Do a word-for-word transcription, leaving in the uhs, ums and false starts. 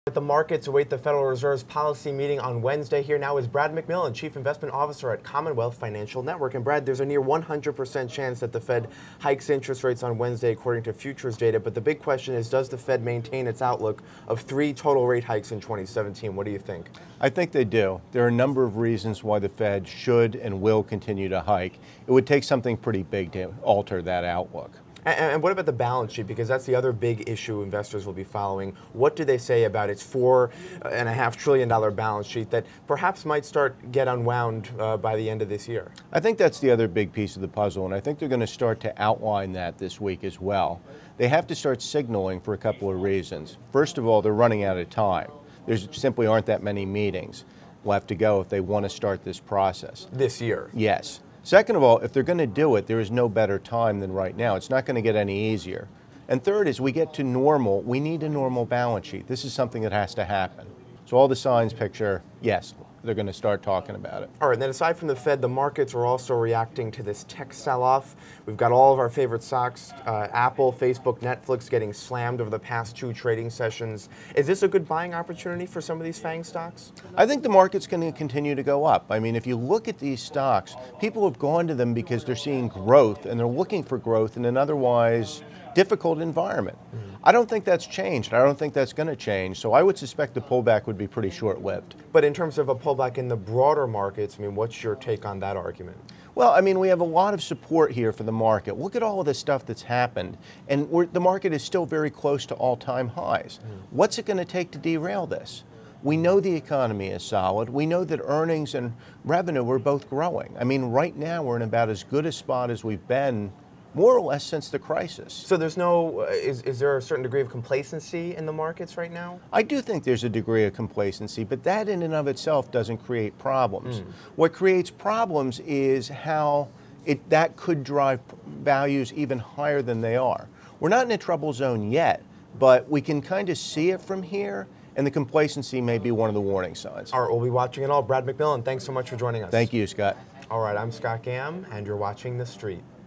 The markets await the Federal Reserve's policy meeting on Wednesday. Here now is Brad McMillan, Chief Investment Officer at Commonwealth Financial Network. And Brad, there's a near one hundred percent chance that the Fed hikes interest rates on Wednesday according to futures data. But the big question is, does the Fed maintain its outlook of three total rate hikes in twenty seventeen? What do you think? I think they do. There are a number of reasons why the Fed should and will continue to hike. It would take something pretty big to alter that outlook. And what about the balance sheet? Because that's the other big issue investors will be following. What do they say about its four and a half trillion dollar balance sheet that perhaps might start get unwound uh, by the end of this year? I think that's the other big piece of the puzzle, and I think they're going to start to outline that this week as well. They have to start signaling for a couple of reasons. First of all, they're running out of time. There simply aren't that many meetings left to go if they want to start this process. This year? Yes. Second of all, if they're going to do it, there is no better time than right now. It's not going to get any easier. And third, as we get to normal, we need a normal balance sheet. This is something that has to happen. So all the signs picture, yes, they're going to start talking about it. All right, and then aside from the Fed, the markets are also reacting to this tech sell-off. We've got all of our favorite stocks, uh, Apple, Facebook, Netflix, getting slammed over the past two trading sessions. Is this a good buying opportunity for some of these FANG stocks? I think the market's going to continue to go up. I mean, if you look at these stocks, people have gone to them because they're seeing growth and they're looking for growth in an otherwise difficult environment. Mm-hmm. I don't think that's changed. I don't think that's going to change. So I would suspect the pullback would be pretty short-lived. But in terms of a pullback in the broader markets, I mean, what's your take on that argument? Well, I mean, we have a lot of support here for the market. Look at all of the stuff that's happened, and we're, the market is still very close to all-time highs. Mm. What's it going to take to derail this? We know the economy is solid. We know that earnings and revenue are both growing. I mean, right now we're in about as good a spot as we've been more or less since the crisis. So there's no, is, is there a certain degree of complacency in the markets right now? I do think there's a degree of complacency, but that in and of itself doesn't create problems. Mm. What creates problems is how it, that could drive values even higher than they are. We're not in a trouble zone yet, but we can kind of see it from here, and the complacency may be one of the warning signs. All right, we'll be watching it all. Brad McMillan, thanks so much for joining us. Thank you, Scott. All right, I'm Scott Gamm, and you're watching The Street.